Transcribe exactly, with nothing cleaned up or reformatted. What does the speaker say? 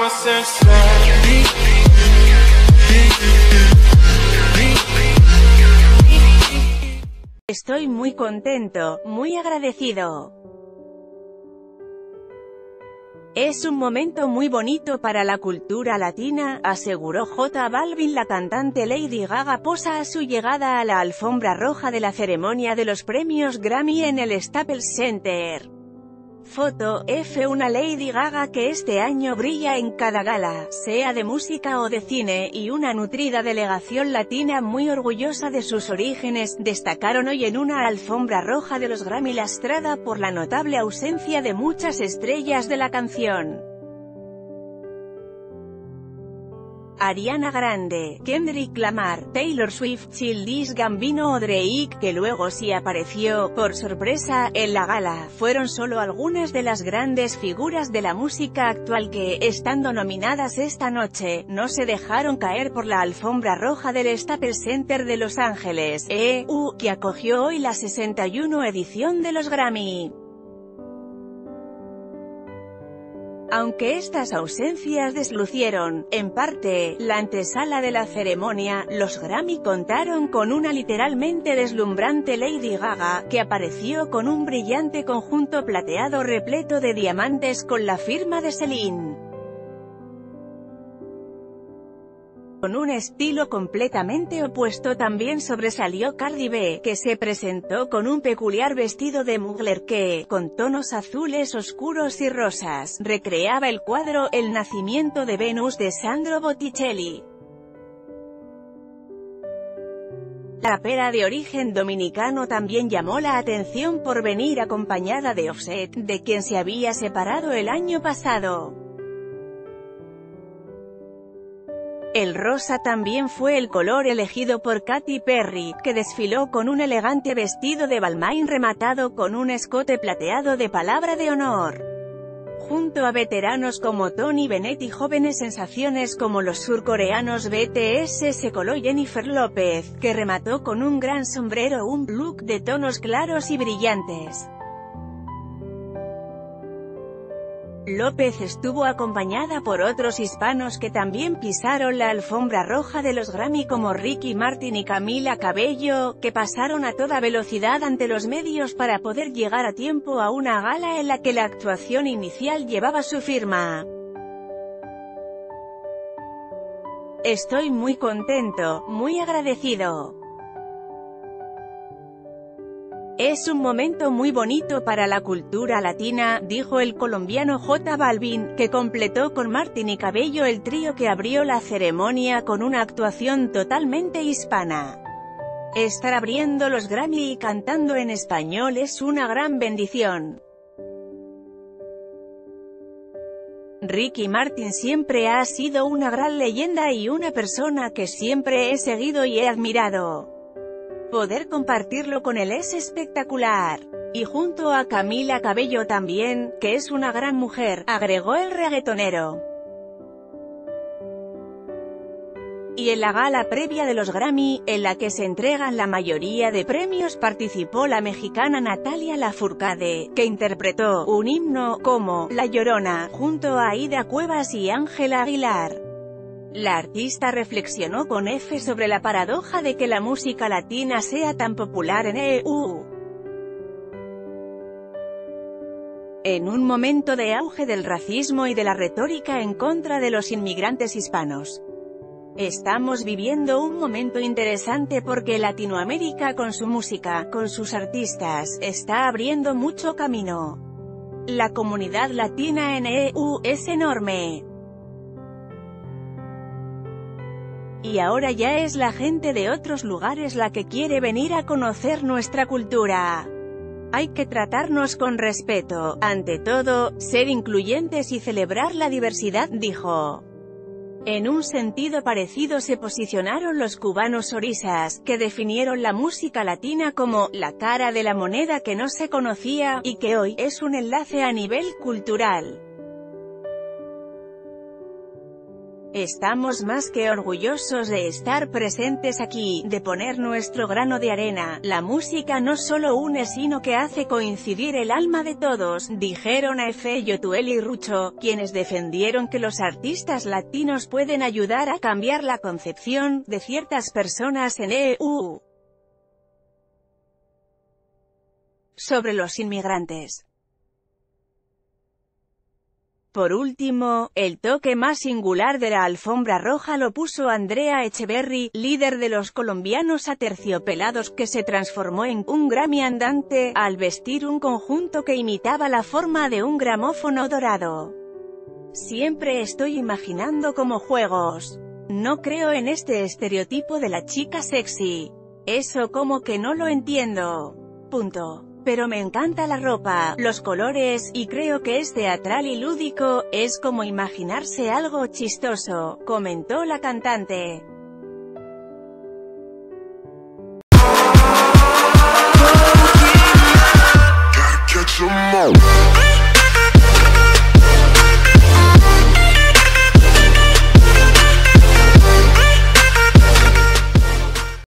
Estoy muy contento, muy agradecido. Es un momento muy bonito para la cultura latina, aseguró J Balvin. La cantante Lady Gaga posa a su llegada a la alfombra roja de la ceremonia de los premios Grammy en el Staples Center. Foto, F una Lady Gaga que este año brilla en cada gala, sea de música o de cine, y una nutrida delegación latina muy orgullosa de sus orígenes, destacaron hoy en una alfombra roja de los Grammy lastrada por la notable ausencia de muchas estrellas de la canción. Ariana Grande, Kendrick Lamar, Taylor Swift, Childish Gambino o Drake, que luego sí apareció, por sorpresa, en la gala, fueron solo algunas de las grandes figuras de la música actual que, estando nominadas esta noche, no se dejaron caer por la alfombra roja del Staples Center de Los Ángeles, E U, que acogió hoy la sesenta y una edición de los Grammy. Aunque estas ausencias deslucieron, en parte, la antesala de la ceremonia, los Grammy contaron con una literalmente deslumbrante Lady Gaga, que apareció con un brillante conjunto plateado repleto de diamantes con la firma de Celine. Con un estilo completamente opuesto también sobresalió Cardi B, que se presentó con un peculiar vestido de Mugler que, con tonos azules oscuros y rosas, recreaba el cuadro El nacimiento de Venus de Sandro Botticelli. La rapera de origen dominicano también llamó la atención por venir acompañada de Offset, de quien se había separado el año pasado. El rosa también fue el color elegido por Katy Perry, que desfiló con un elegante vestido de Balmain rematado con un escote plateado de palabra de honor. Junto a veteranos como Tony Bennett y jóvenes sensaciones como los surcoreanos B T S se coló Jennifer López, que remató con un gran sombrero, un look de tonos claros y brillantes. López estuvo acompañada por otros hispanos que también pisaron la alfombra roja de los Grammy como Ricky Martin y Camila Cabello, que pasaron a toda velocidad ante los medios para poder llegar a tiempo a una gala en la que la actuación inicial llevaba su firma. Estoy muy contento, muy agradecido. Es un momento muy bonito para la cultura latina, dijo el colombiano J Balvin, que completó con Martin y Cabello el trío que abrió la ceremonia con una actuación totalmente hispana. Estar abriendo los Grammy y cantando en español es una gran bendición. Ricky Martin siempre ha sido una gran leyenda y una persona que siempre he seguido y he admirado. Poder compartirlo con él es espectacular. Y junto a Camila Cabello también, que es una gran mujer, agregó el reggaetonero. Y en la gala previa de los Grammy, en la que se entregan la mayoría de premios, participó la mexicana Natalia Lafourcade, que interpretó un himno, como La Llorona, junto a Aida Cuevas y Ángela Aguilar. La artista reflexionó con F sobre la paradoja de que la música latina sea tan popular en E U. En un momento de auge del racismo y de la retórica en contra de los inmigrantes hispanos. Estamos viviendo un momento interesante porque Latinoamérica con su música, con sus artistas, está abriendo mucho camino. La comunidad latina en E U es enorme. Y ahora ya es la gente de otros lugares la que quiere venir a conocer nuestra cultura. Hay que tratarnos con respeto, ante todo, ser incluyentes y celebrar la diversidad, dijo. En un sentido parecido se posicionaron los cubanos orisas, que definieron la música latina como «la cara de la moneda que no se conocía», y que hoy es un enlace a nivel cultural. Estamos más que orgullosos de estar presentes aquí, de poner nuestro grano de arena. La música no solo une sino que hace coincidir el alma de todos, dijeron a Efe Yotuel y Rucho, quienes defendieron que los artistas latinos pueden ayudar a cambiar la concepción de ciertas personas en E U sobre los inmigrantes. Por último, el toque más singular de la alfombra roja lo puso Andrea Echeverry, líder de los colombianos aterciopelados, que se transformó en un Grammy andante, al vestir un conjunto que imitaba la forma de un gramófono dorado. Siempre estoy imaginando como juegos. No creo en este estereotipo de la chica sexy. Eso como que no lo entiendo. Punto. Pero me encanta la ropa, los colores, y creo que es teatral y lúdico, es como imaginarse algo chistoso, comentó la cantante.